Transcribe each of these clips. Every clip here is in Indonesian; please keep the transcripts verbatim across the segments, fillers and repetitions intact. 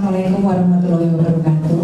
Assalamualaikum warahmatullahi wabarakatuh.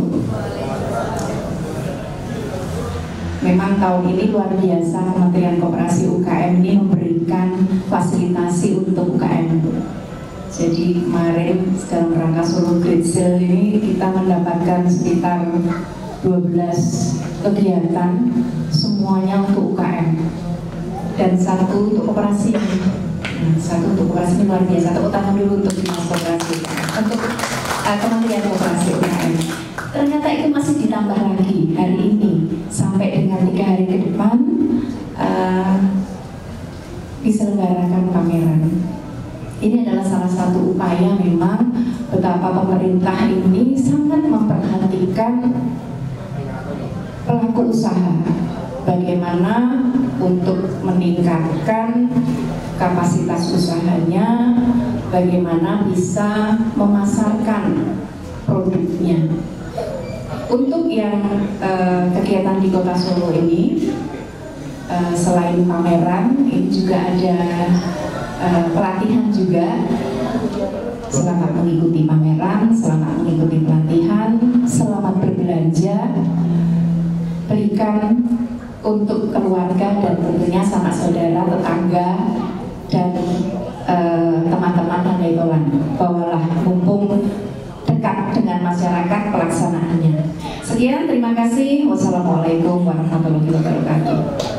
Memang tahun ini luar biasa, Kementerian Koperasi U K M ini memberikan fasilitasi untuk U K M. Jadi kemarin dalam rangka Solo Great Sale ini kita mendapatkan sekitar dua belas kegiatan, semuanya untuk U K M dan satu untuk koperasi. Nah, satu untuk koperasi ini luar biasa. Tepuk tangan dulu untuk Dinas Koperasi, untuk uh, Kementerian Koperasi U K M. Ternyata itu masih ditambah lagi hari ini sampai dengan tiga hari ke depan uh, diselenggarakan pameran. Ini adalah salah satu upaya memang betapa pemerintah ini sangat memperhatikan pelaku usaha, bagaimana untuk meningkatkan kapasitas usahanya, bagaimana bisa memasarkan produknya. Untuk yang uh, kegiatan di Kota Solo ini, uh, selain pameran, ini juga ada uh, pelatihan juga. Selamat mengikuti pameran, selamat mengikuti pelatihan, selamat berbelanja, berikan untuk keluarga dan tentunya sanak saudara, tetangga, dan teman-teman uh, handai tolan. Bawalah mumpung dekat dengan masyarakat pelaksanaannya. Sekian, terima kasih. Wassalamualaikum warahmatullahi wabarakatuh.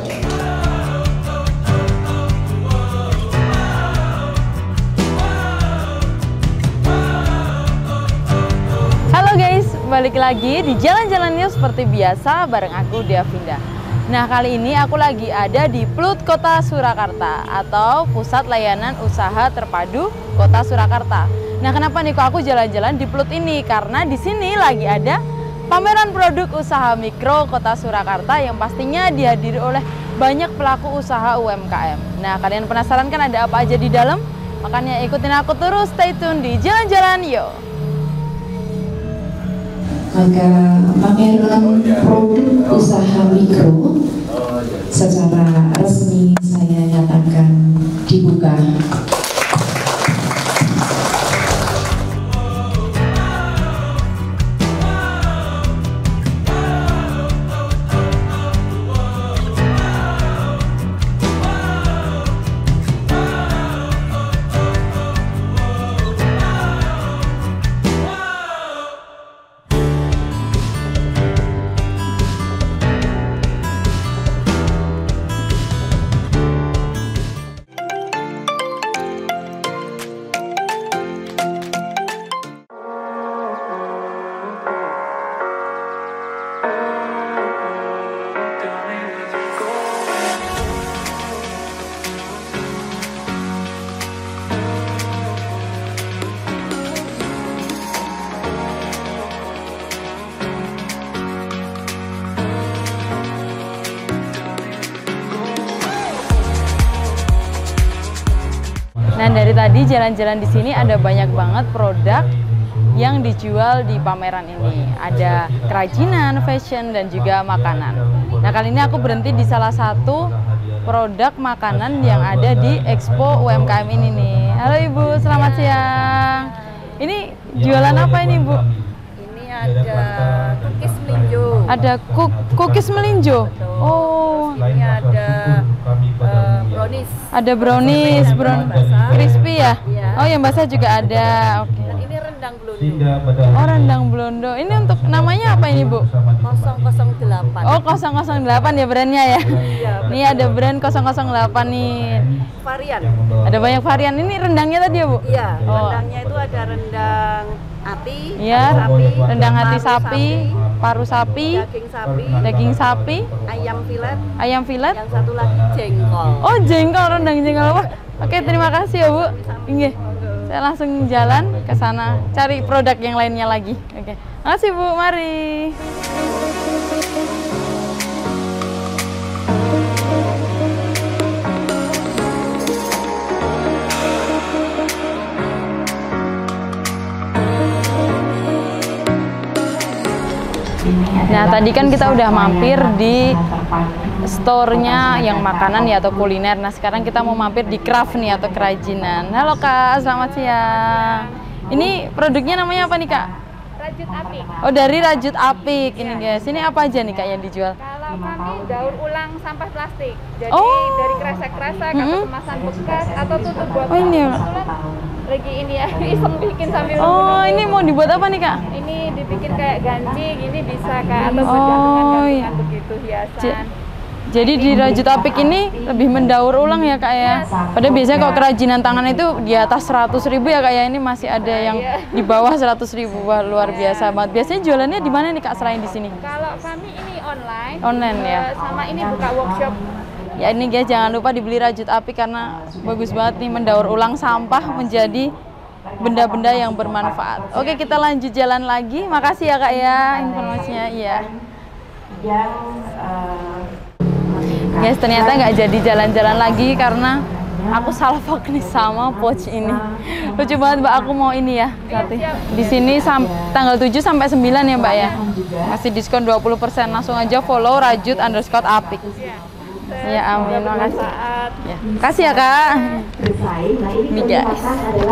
Halo guys, balik lagi di Jalan-Jalan News seperti biasa bareng aku Diavinda. Nah, kali ini aku lagi ada di Plut Kota Surakarta atau Pusat Layanan Usaha Terpadu Kota Surakarta. Nah, kenapa nih kok aku jalan-jalan di Plut ini? Karena di sini lagi ada pameran produk usaha mikro Kota Surakarta yang pastinya dihadiri oleh banyak pelaku usaha U M K M. Nah, kalian penasaran kan ada apa aja di dalam? Makanya ikutin aku terus, stay tune di Jalan-Jalan Yo. Maka pameran produk usaha mikro secara resmi saya nyatakan dibuka. Nah, dari tadi jalan-jalan di sini ada banyak banget produk yang dijual di pameran ini. Ada kerajinan, fashion, dan juga makanan. Nah, kali ini aku berhenti di salah satu produk makanan yang ada di Expo U M K M ini nih. Halo Ibu, selamat siang. Ini jualan apa ini, Bu? Ini ada cookies melinjo. Ada cook cookies melinjo. Oh, ini ada uh, brownies. Ada brownies, brown crispy ya? Iya. Oh, yang basah juga ada. Oke. Dan ini rendang blondo. Oh, rendang blondo. Ini untuk namanya apa ini, Bu? nol nol delapan. Oh, nol nol delapan ya brandnya ya? Iya. Ini ada brand nol nol delapan nih. Varian. Ada banyak varian. Ini rendangnya tadi ya, Bu? Iya, Oh. rendangnya itu ada rendang hati, Iya, sapi, rendang hati paru sapi, paru sapi, daging sapi, daging sapi, ayam filet, ayam filet. yang satu lagi jengkol. Oh, jengkol, rendang jengkol. Wah, oke, terima kasih ya, Bu. Inggih. Saya langsung jalan ke sana cari produk yang lainnya lagi. Oke. Makasih, Bu. Mari. Nah, tadi kan kita udah mampir di store-nya yang makanan ya atau kuliner. Nah, sekarang kita mau mampir di craft nih atau kerajinan. Halo Kak, selamat siang. Ini produknya namanya apa nih Kak? Rajut Apik. Oh, dari Rajut Apik ini guys. Ini apa aja nih Kak yang dijual? Kalau kami daur ulang sampah plastik. Jadi Oh. dari kresek-kresek Mm-mm. atau kemasan bekas atau tutup botol. Oh, ini ya. Kebetulan lagi ini ya, iseng bikin sambil Oh, nunggu-nunggu. ini mau dibuat apa nih Kak? Ini dibikin kayak ganci, gini bisa Kak, atau Oh, bergantungan-gantungan iya. begitu hiasan. J- Jadi di Rajut Apik ini lebih mendaur ulang ya Kak ya. Padahal biasanya kalau kerajinan tangan itu di atas seratus ribu ya Kak ya. Ini masih ada yang di bawah seratus ribu. Wah, luar biasa banget. Biasanya jualannya di mana nih Kak selain di sini? Kalau kami ini online, Online ya. eh, sama ini buka workshop. Ya ini guys, jangan lupa dibeli Rajut Apik karena bagus banget nih mendaur ulang sampah menjadi benda-benda yang bermanfaat. Oke, kita lanjut jalan lagi. Makasih ya Kak ya informasinya. Iya. Yang eh, Guys, ternyata nggak jadi jalan-jalan lagi karena aku salah fokus sama pouch ini. Lucu banget Mbak, aku mau ini ya. Di sini sam- tanggal tujuh sampai sembilan ya Mbak ya. Masih diskon dua puluh persen. Langsung aja follow Rajut underscore Apik. Ya amin, makasih. Ya, makasih ya Kak. Nih guys.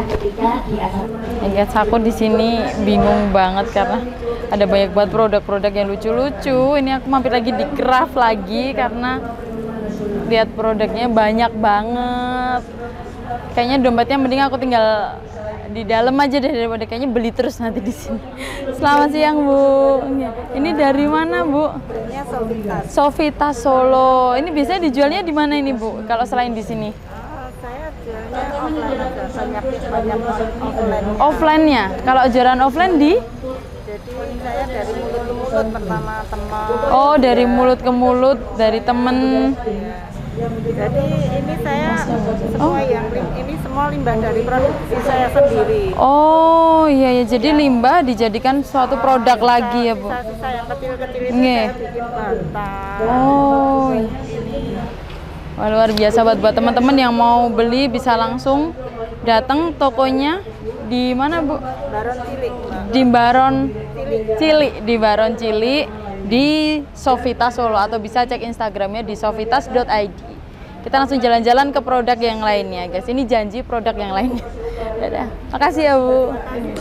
Ya guys, aku di sini bingung banget karena ada banyak banget produk-produk yang lucu-lucu. Ini aku mampir lagi di Craft lagi karena lihat produknya banyak banget. Kayaknya dompetnya mending aku tinggal di dalam aja deh daripada kayaknya beli terus nanti di sini. Selamat siang Bu. Ini dari mana Bu? Ini Sofitas. Sofita Solo. Ini biasanya dijualnya di mana ini Bu? Kalau selain di sini? Oh, saya jualnya offline aja, banyak banyak offline. Offline-nya. Kalau jualan offline di? Jadi saya dari mulut ke mulut pertama teman. Oh, dari mulut ke mulut dari temen. Jadi ini saya semua yang lim- ini semua limbah dari produksi saya sendiri. Oh iya ya, jadi limbah dijadikan suatu produk lagi ya Bu. Sisa-sisa yang kecil-kecil itu Nge. saya bikin bantal. Oh, iya. Wah, luar biasa buat buat teman-teman yang mau beli bisa langsung datang tokonya di mana Bu? Baron cilik, Mbak. Di Baron Cili, di Baron Cili di Sofita Solo atau bisa cek Instagramnya di sofitas dot i d. Kita langsung jalan-jalan ke produk yang lainnya guys. Ini janji produk yang lainnya. Dadah. Makasih ya Bu.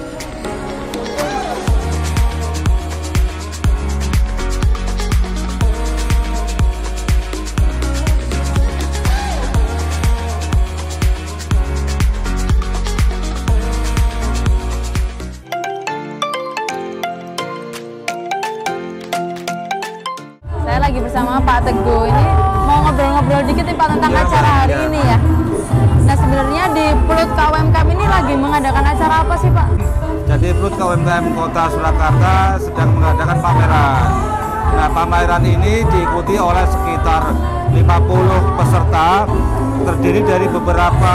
Saya lagi bersama Pak Teguh. Ini mau ngobrol-ngobrol dikit nih Pak tentang acara hari ini ya. Nah sebenarnya di Plut K U M K M ini lagi mengadakan acara apa sih Pak? Jadi Plut K U M K M Kota Surakarta sedang mengadakan pameran. Nah pameran ini diikuti oleh sekitar lima puluh peserta, terdiri dari beberapa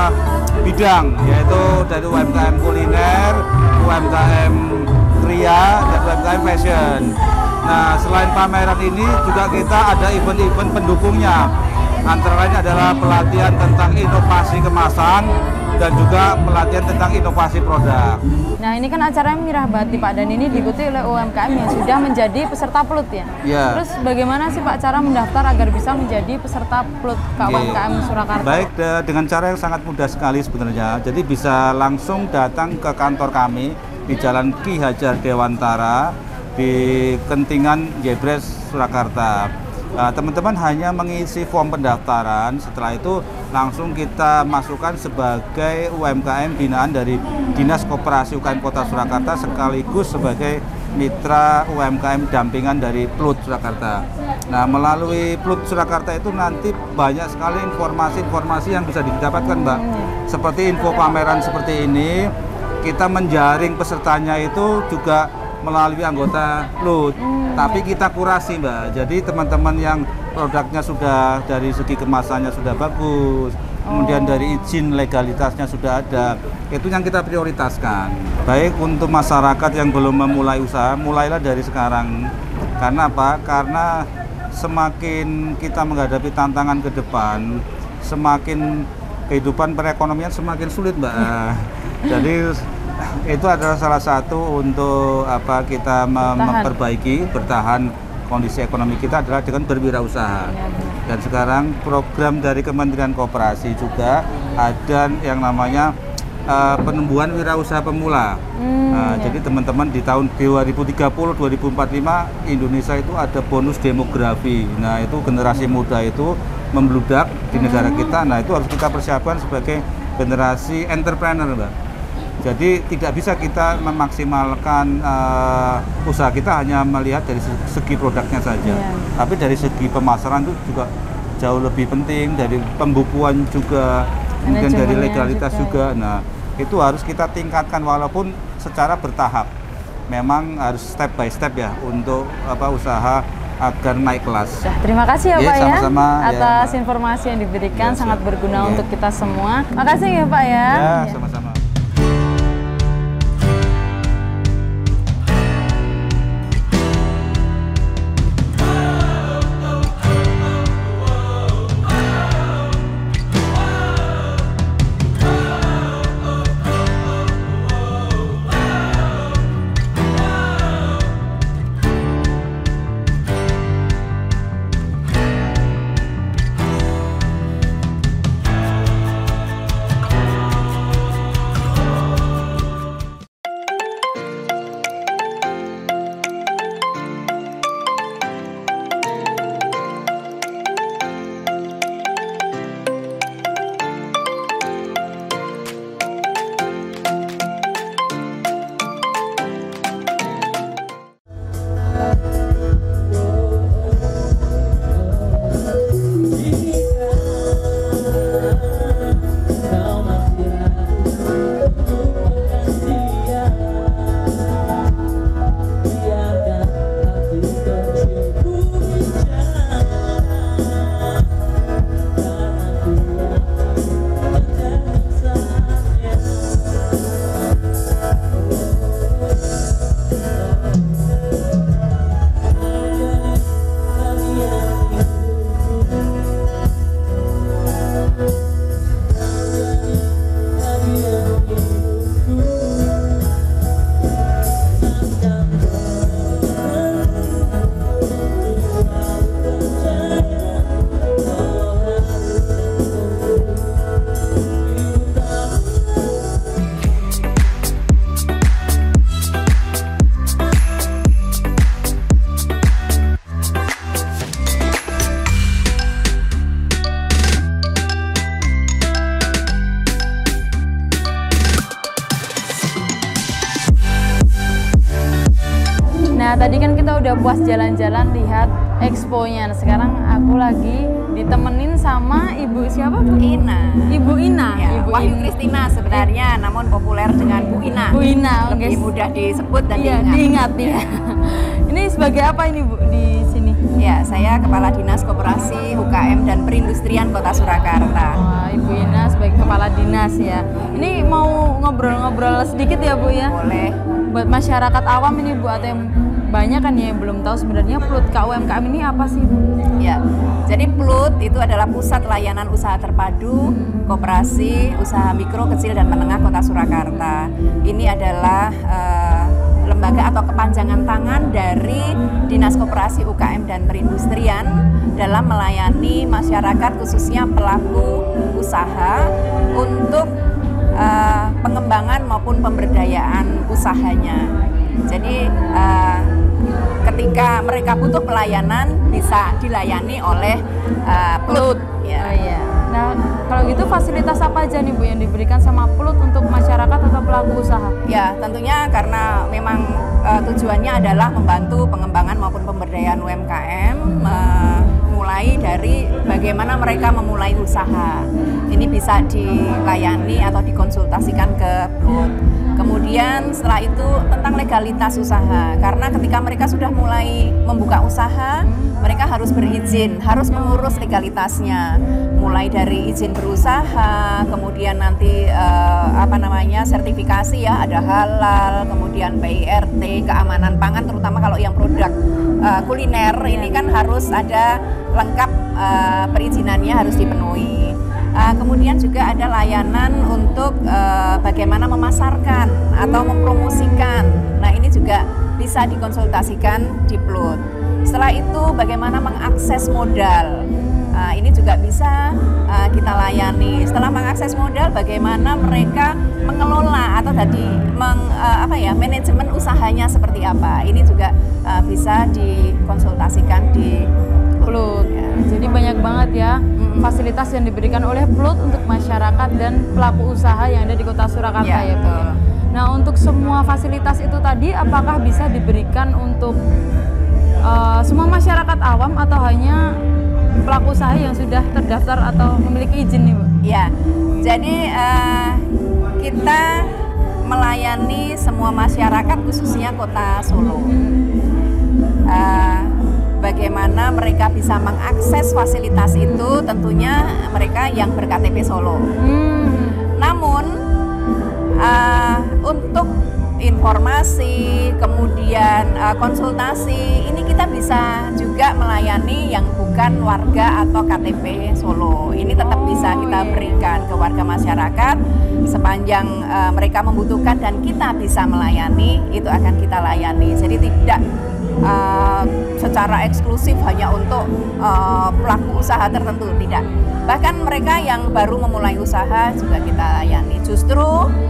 bidang, yaitu dari U M K M kuliner, U M K M kria, dan U M K M fashion. Nah selain pameran ini juga kita ada event-event pendukungnya. Antara lain adalah pelatihan tentang inovasi kemasan dan juga pelatihan tentang inovasi produk. Nah ini kan acaranya mirah banget nih Pak, dan ini diikuti oleh U M K M yang sudah menjadi peserta Plut ya? Ya. Terus bagaimana sih Pak cara mendaftar agar bisa menjadi peserta Plut K U M K M Surakarta? Baik, de- dengan cara yang sangat mudah sekali sebenarnya. Jadi bisa langsung datang ke kantor kami di Jalan Ki Hajar Dewantara di Kentingan Jebres Surakarta. Nah, teman-teman hanya mengisi form pendaftaran, setelah itu langsung kita masukkan sebagai U M K M binaan dari Dinas Koperasi U K M Kota Surakarta sekaligus sebagai mitra U M K M dampingan dari Plut Surakarta. Nah, melalui Plut Surakarta itu nanti banyak sekali informasi-informasi yang bisa didapatkan, Mbak. Seperti info pameran seperti ini, kita menjaring pesertanya itu juga melalui anggota Plut, hmm. tapi kita kurasi Mbak. Jadi teman-teman yang produknya sudah dari segi kemasannya sudah bagus, oh. kemudian dari izin legalitasnya sudah ada, itu yang kita prioritaskan. Baik untuk masyarakat yang belum memulai usaha, mulailah dari sekarang. Karena apa? Karena semakin kita menghadapi tantangan ke depan, semakin kehidupan perekonomian semakin sulit Mbak. Jadi itu adalah salah satu untuk apa kita mem memperbaiki bertahan kondisi ekonomi kita adalah dengan berwirausaha. Dan sekarang program dari Kementerian Koperasi juga ada yang namanya uh, penumbuhan wirausaha pemula. Hmm, Nah, ya. Jadi teman-teman di tahun dua ribu tiga puluh dua ribu empat puluh lima Indonesia itu ada bonus demografi. Nah itu generasi muda itu membludak di negara kita. Nah itu harus kita persiapkan sebagai generasi entrepreneur, Mbak. Jadi tidak bisa kita memaksimalkan uh, usaha kita hanya melihat dari segi produknya saja, Yeah. tapi dari segi pemasaran itu juga jauh lebih penting, dari pembukuan juga, kemudian dari Manajemennya legalitas juga. juga. Nah itu harus kita tingkatkan walaupun secara bertahap. Memang harus step by step ya untuk apa usaha agar naik kelas. Dah, terima kasih ya Iya, Pak ya sama-sama, ya, atas Mbak. informasi yang diberikan, Iya, sangat siap. berguna Iya. untuk kita semua. Makasih ya Pak ya. Ya, Ya. sama-sama. Nah tadi kan kita udah puas jalan-jalan lihat expo-nya. Nah, sekarang aku lagi ditemenin sama ibu siapa Bu? Ina. Ibu Ina. Ya, Ibu Wahyu Ina. Kristina sebenarnya, namun populer dengan Bu Ina. Bu Ina, Lebih guys. mudah disebut dan Iya, diingat. diingat ya. Ini sebagai apa ini Bu di sini? Ya, saya Kepala Dinas Koperasi U K M dan Perindustrian Kota Surakarta. Wah, Ibu Ina sebagai kepala dinas ya. Ini mau ngobrol-ngobrol sedikit ya Bu ya. Boleh. Buat masyarakat awam ini Bu atau yang banyak kan ya yang belum tahu sebenarnya Plut K U M K M ini apa sih Bu? Ya, jadi Plut itu adalah Pusat Layanan Usaha Terpadu Koperasi Usaha Mikro, Kecil dan Menengah Kota Surakarta. Ini adalah eh, lembaga atau kepanjangan tangan dari Dinas Koperasi U K M dan Perindustrian dalam melayani masyarakat khususnya pelaku usaha untuk eh, pengembangan maupun pemberdayaan usahanya. Jadi uh, ketika mereka butuh pelayanan bisa dilayani oleh uh, Plut. Ya. Oh iya. Nah, kalau gitu fasilitas apa aja nih Bu yang diberikan sama Plut untuk masyarakat atau pelaku usaha? Ya, tentunya karena memang uh, tujuannya adalah membantu pengembangan maupun pemberdayaan U M K M, uh, mulai dari bagaimana mereka memulai usaha. Ini bisa dilayani atau dikonsultasikan ke Plut. Kemudian setelah itu tentang legalitas usaha, karena ketika mereka sudah mulai membuka usaha, mereka harus berizin, harus mengurus legalitasnya, mulai dari izin berusaha, kemudian nanti eh, apa namanya sertifikasi ya, ada halal, kemudian P I R T, keamanan pangan, terutama kalau yang produk eh, kuliner ini kan harus ada lengkap eh, perizinannya harus dipenuhi. Uh, kemudian juga ada layanan untuk uh, bagaimana memasarkan atau mempromosikan. Nah, ini juga bisa dikonsultasikan di Plut. Setelah itu bagaimana mengakses modal. uh, ini juga bisa uh, kita layani. Setelah mengakses modal, bagaimana mereka mengelola atau tadi meng, uh, apa ya manajemen usahanya seperti apa, ini juga uh, bisa dikonsultasikan di Plut. Ya. Jadi banyak banget ya mm-hmm. fasilitas yang diberikan oleh Plut untuk masyarakat dan pelaku usaha yang ada di Kota Surakarta ya, ya Bu. Nah, untuk semua fasilitas itu tadi apakah bisa diberikan untuk uh, semua masyarakat awam atau hanya pelaku usaha yang sudah terdaftar atau memiliki izin nih Bu? Ya, jadi uh, kita melayani semua masyarakat khususnya Kota Solo. Uh, bagaimana mereka bisa mengakses fasilitas itu, tentunya mereka yang ber-K T P Solo. Hmm. Namun uh, untuk informasi, kemudian uh, konsultasi, ini kita bisa juga melayani yang bukan warga atau K T P Solo. Ini tetap oh, bisa kita yeah. berikan ke warga masyarakat sepanjang uh, mereka membutuhkan dan kita bisa melayani, itu akan kita layani. Jadi tidak Uh, secara eksklusif hanya untuk uh, pelaku usaha tertentu, tidak. Bahkan mereka yang baru memulai usaha juga kita layani. Justru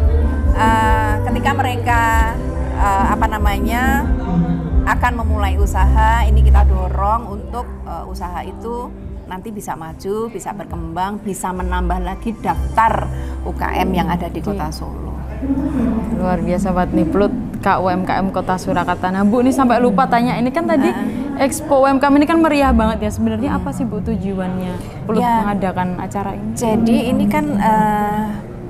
uh, ketika mereka uh, apa namanya akan memulai usaha, ini kita dorong untuk uh, usaha itu nanti bisa maju, bisa berkembang, bisa menambah lagi daftar U K M yang ada di Kota Solo. Luar biasa banget nih Plut K U M K M Kota Surakarta. Nah Bu, ini sampai lupa tanya, ini kan tadi uh, Expo U M K M ini kan meriah banget ya. Sebenarnya hmm. apa sih Bu tujuannya Plut ya, mengadakan acara ini? Jadi ini kan uh,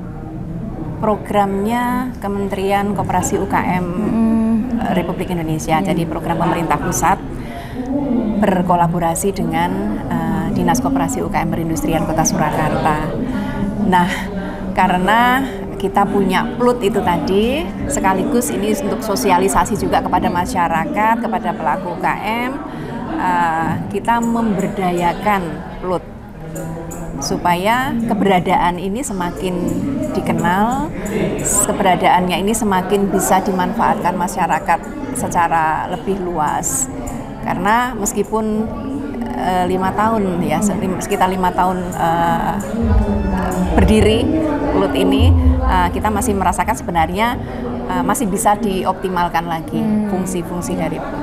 programnya Kementerian Koperasi U K M hmm. Republik Indonesia. Hmm. Jadi program pemerintah pusat berkolaborasi dengan uh, Dinas Koperasi U K M Perindustrian Kota Surakarta. Nah, karena kita punya Plut itu tadi, sekaligus ini untuk sosialisasi juga kepada masyarakat, kepada pelaku U K M, uh, kita memberdayakan Plut supaya keberadaan ini semakin dikenal, keberadaannya ini semakin bisa dimanfaatkan masyarakat secara lebih luas. Karena meskipun uh, lima tahun ya, sekitar lima tahun uh, berdiri Plut ini, uh, kita masih merasakan sebenarnya uh, masih bisa dioptimalkan lagi fungsi-fungsi dari Plut.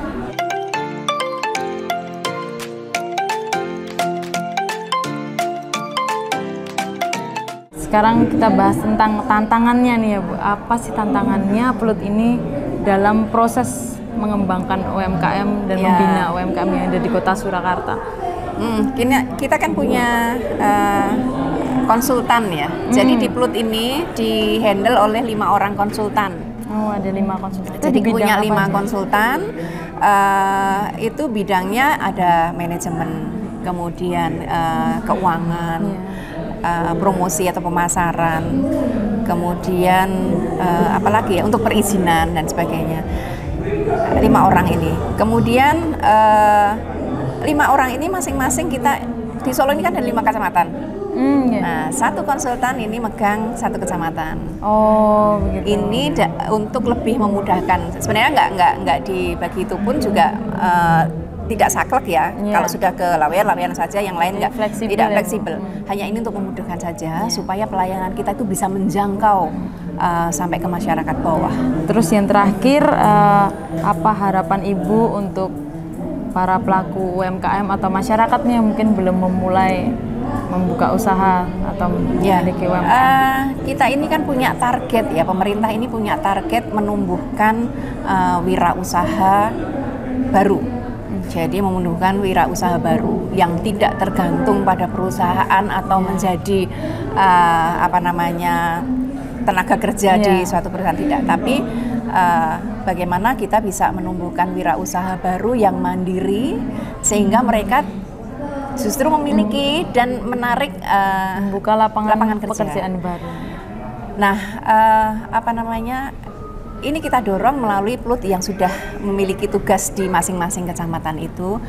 Sekarang kita bahas tentang tantangannya nih ya Bu. Apa sih tantangannya Plut ini dalam proses mengembangkan U M K M dan ya. membina U M K M yang ada di Kota Surakarta? Hmm, kita kan punya uh, konsultan ya. Hmm. Jadi di Plut ini di-handle oleh lima orang konsultan. Oh, ada lima konsultan. Jadi punya lima konsultan. Uh, itu bidangnya ada manajemen, kemudian uh, keuangan, yeah. uh, promosi atau pemasaran, kemudian uh, apalagi ya untuk perizinan dan sebagainya. Lima orang ini. Kemudian uh, lima orang ini masing-masing kita di Solo ini kan ada lima kecamatan. Mm, yeah. Nah, satu konsultan ini megang satu kecamatan. Oh, begitu. Ini da- untuk lebih memudahkan. Sebenarnya nggak nggak nggak dibagi itu pun juga uh, tidak saklek ya. Yeah. Kalau sudah ke laweyan, laweyan saja. Yang lain nggak fleksibel tidak ya, fleksibel. Hmm. Hanya ini untuk memudahkan saja yeah. supaya pelayanan kita itu bisa menjangkau uh, sampai ke masyarakat bawah. Terus yang terakhir, uh, apa harapan Ibu untuk para pelaku U M K M atau masyarakatnya yang mungkin belum memulai membuka usaha atau memiliki ya. U M K M? Uh, kita ini kan punya target ya, pemerintah ini punya target menumbuhkan uh, wirausaha baru. Jadi menumbuhkan wirausaha baru yang tidak tergantung pada perusahaan atau menjadi uh, apa namanya tenaga kerja yeah. di suatu perusahaan, tidak, tapi uh, bagaimana kita bisa menumbuhkan wirausaha baru yang mandiri sehingga mereka justru memiliki dan menarik uh, membuka lapangan, lapangan kerja. pekerjaan baru. Nah, uh, apa namanya? Ini kita dorong melalui Plut yang sudah memiliki tugas di masing-masing kecamatan itu.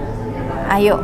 Ayo,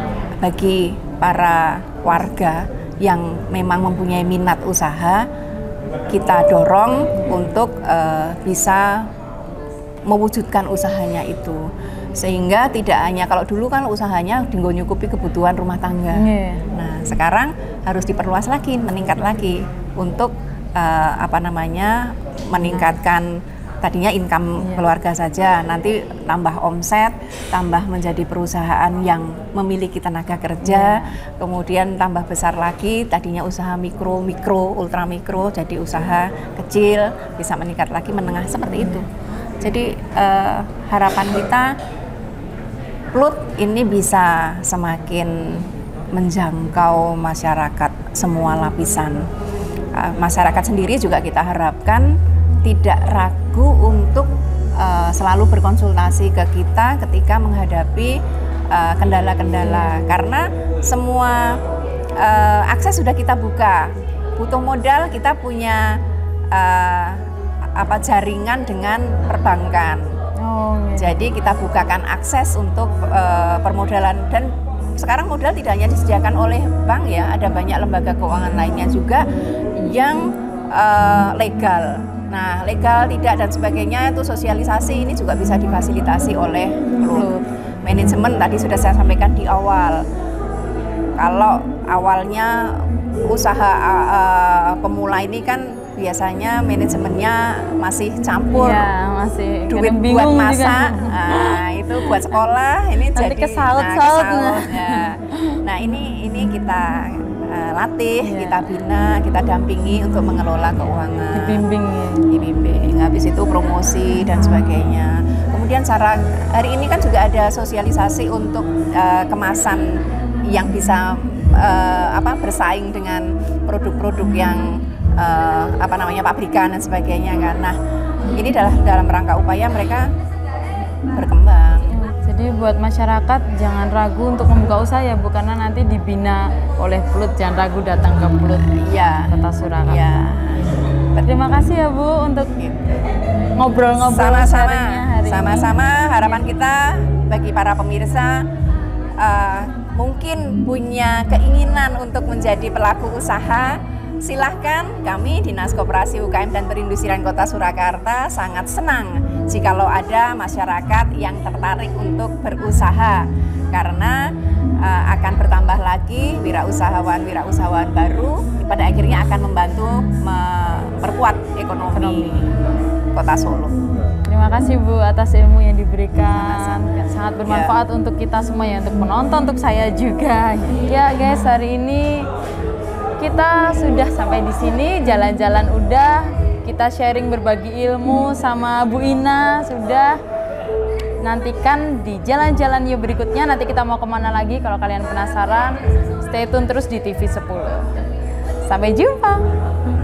bagi para warga yang memang mempunyai minat usaha, kita dorong untuk uh, bisa mewujudkan usahanya itu. Sehingga tidak hanya, kalau dulu kan usahanya tinggal nyukupi kebutuhan rumah tangga. Yeah. Nah, sekarang harus diperluas lagi, meningkat lagi untuk uh, apa namanya meningkatkan tadinya income yeah. keluarga saja, nanti tambah omset, tambah menjadi perusahaan yang memiliki tenaga kerja, yeah. kemudian tambah besar lagi, tadinya usaha mikro, mikro, ultra mikro, jadi usaha kecil, bisa meningkat lagi menengah seperti itu. Jadi uh, harapan kita Plut ini bisa semakin menjangkau masyarakat semua lapisan. Uh, masyarakat sendiri juga kita harapkan tidak ragu untuk uh, selalu berkonsultasi ke kita ketika menghadapi uh, kendala-kendala, karena semua uh, akses sudah kita buka. Butuh modal, kita punya uh, apa jaringan dengan perbankan. Oh, iya. Jadi kita bukakan akses untuk uh, permodalan, dan sekarang modal tidak hanya disediakan oleh bank ya, ada banyak lembaga keuangan lainnya juga yang uh, legal. Nah, legal tidak dan sebagainya itu sosialisasi ini juga bisa difasilitasi oleh Plut. Manajemen tadi sudah saya sampaikan di awal. Kalau awalnya usaha uh, pemula ini kan biasanya manajemennya masih campur, ya, masih duit buat masak, nah, itu buat sekolah, ini nanti jadi kesaut-saut. Nah, kesaut, ya. Nah ini ini kita uh, latih, ya. kita bina, kita dampingi untuk mengelola keuangan. Dibimbing, ya. Dibimbing. Habis itu promosi dan sebagainya. Kemudian cara hari ini kan juga ada sosialisasi untuk uh, kemasan yang bisa uh, apa bersaing dengan produk-produk yang Uh, apa namanya pabrikan dan sebagainya kan. Nah ini adalah dalam rangka upaya mereka berkembang. Jadi buat masyarakat jangan ragu untuk membuka usaha ya Bu, karena nanti dibina oleh Plut, jangan ragu datang ke Plut ya. Kota Surakarta. Ya. Terima kasih ya Bu untuk ngobrol-ngobrol sama-sama. hari Sama-sama harapan kita bagi para pemirsa uh, mungkin punya keinginan untuk menjadi pelaku usaha. Silahkan, kami Dinas Koperasi U K M dan Perindustrian Kota Surakarta sangat senang jikalau ada masyarakat yang tertarik untuk berusaha, karena uh, akan bertambah lagi wirausahawan-wirausahawan baru, pada akhirnya akan membantu memperkuat ekonomi, ekonomi Kota Solo. Terima kasih Bu atas ilmu yang diberikan. Sama-sama. Sangat bermanfaat ya. Untuk kita semua ya, untuk penonton, untuk saya juga. Ya guys, hari ini kita sudah sampai di sini, jalan-jalan udah, kita sharing berbagi ilmu sama Bu Ina sudah. Nantikan di jalan-jalan yuk berikutnya, nanti kita mau kemana lagi kalau kalian penasaran, stay tune terus di T V sepuluh. Sampai jumpa.